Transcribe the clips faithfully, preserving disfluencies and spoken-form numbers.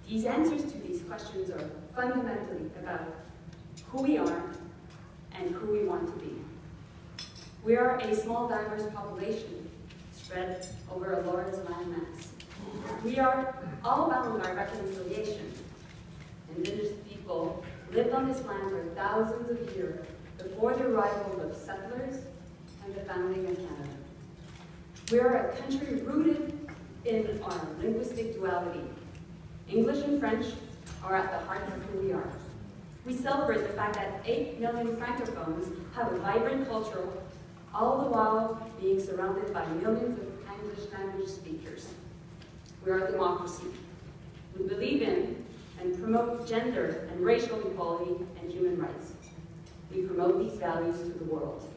These answers to these questions are fundamentally about who we are and who we want to be. We are a small, diverse population spread over a large landmass. We are all bound by reconciliation. Indigenous people lived on this land for thousands of years before the arrival of settlers and the founding of Canada. We are a country rooted in our linguistic duality. English and French are at the heart of who we are. We celebrate the fact that eight million francophones have a vibrant culture, all the while being surrounded by millions of English language speakers. We are a democracy. We believe in and promote gender and racial equality and human rights. We promote these values to the world.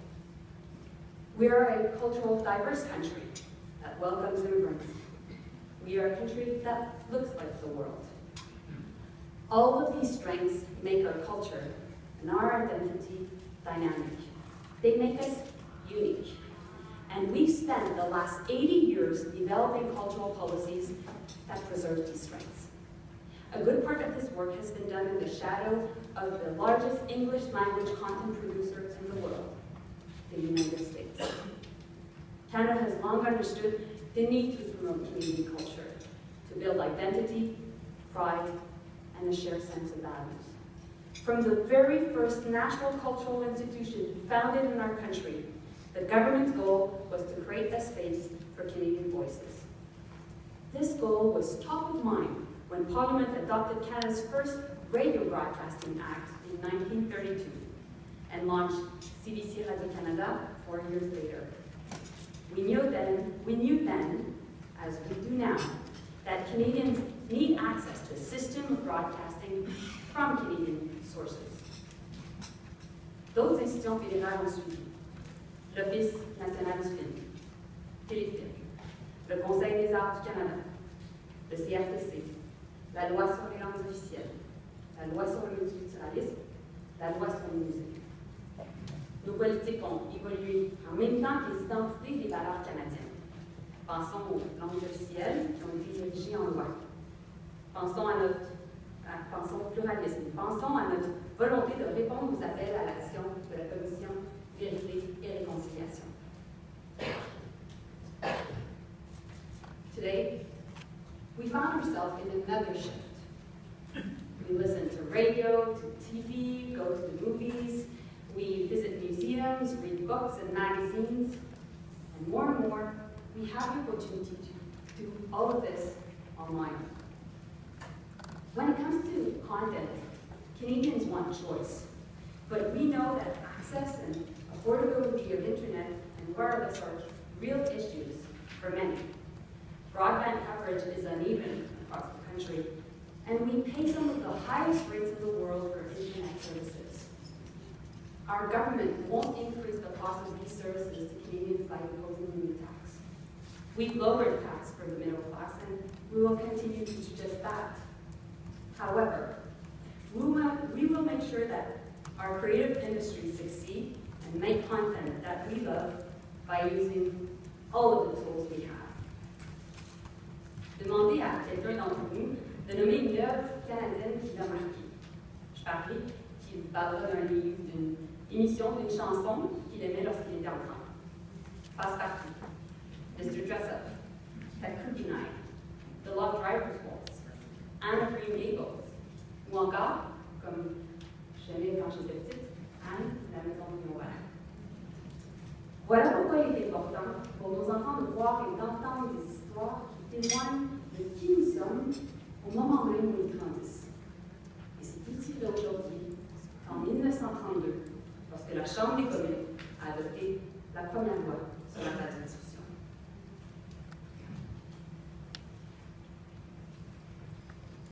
We are a cultural diverse country that welcomes immigrants. We are a country that looks like the world. All of these strengths make our culture and our identity dynamic. They make us unique. And we've spent the last eighty years developing cultural policies that preserve these strengths. A good part of this work has been done in the shadow of the largest English language content producer in the world, the United States. Canada has long understood the need to promote Canadian culture, to build identity, pride, and a shared sense of values. From the very first national cultural institution founded in our country, the government's goal was to create a space for Canadian voices. This goal was top of mind when Parliament adopted Canada's first Radio Broadcasting Act in nineteen thirty-two and launched C B C Radio-Canada four years later. We knew then, we knew then, as we do now, that Canadians need access to a system of broadcasting from Canadian sources. D'autres institutions fédérales ont suivi. L'Office national du film, Téléfilm, le Conseil des arts du Canada, le C R T C, la loi sur les langues officielles, la loi sur le multiculturalisme, la loi sur les musées. Nos politiques ont évolué en même temps que les identités et les valeurs canadiennes. Pensons aux langues officielles qui ont été érigées en loi. Pensons à notre à, pensons au pluralisme. Pensons à notre volonté de répondre aux appels à l'action de la Commission Vérité et Réconciliation. Today, we found ourselves in another shift. We listen to radio, to T V, go to the movies, we visit museums, read books and magazines, and more and more, we have the opportunity to do all of this online. When it comes to content, Canadians want choice, but we know that access and affordability of internet and wireless are real issues for many. Broadband coverage is uneven across the country, and we pay some of the highest rates in the world for internet services. Our government won't increase the cost of these services to Canadians by imposing a new tax. We've lowered tax for the middle class, and we will continue to do just that. However, we will, we will make sure that our creative industries succeed and make content that we love by using all of the tools we have. Demandez à quelqu'un d'entre nous de nommer une œuvre canadienne qui l'a marqué. Je parie qu'il vous parlera d'un livre, d'une émission, d'une chanson qu'il aimait lorsqu'il était enfant. Passe-partout, mister Dress-Up, That Cookie Night, The Love Driver's Waltz, Anne of Green Gables, ou encore, comme j'aimais quand j'étais petite, Anne, la maison de Noël. Voilà pourquoi il est important pour nos enfants de voir et d'entendre des histoires qui témoignent de qui nous sommes au moment même où ils grandissent. Et c'est tout fait aujourd'hui qu'en mille neuf cent trente-deux, lorsque la Chambre des communes a adopté la première loi sur la radiodiffusion.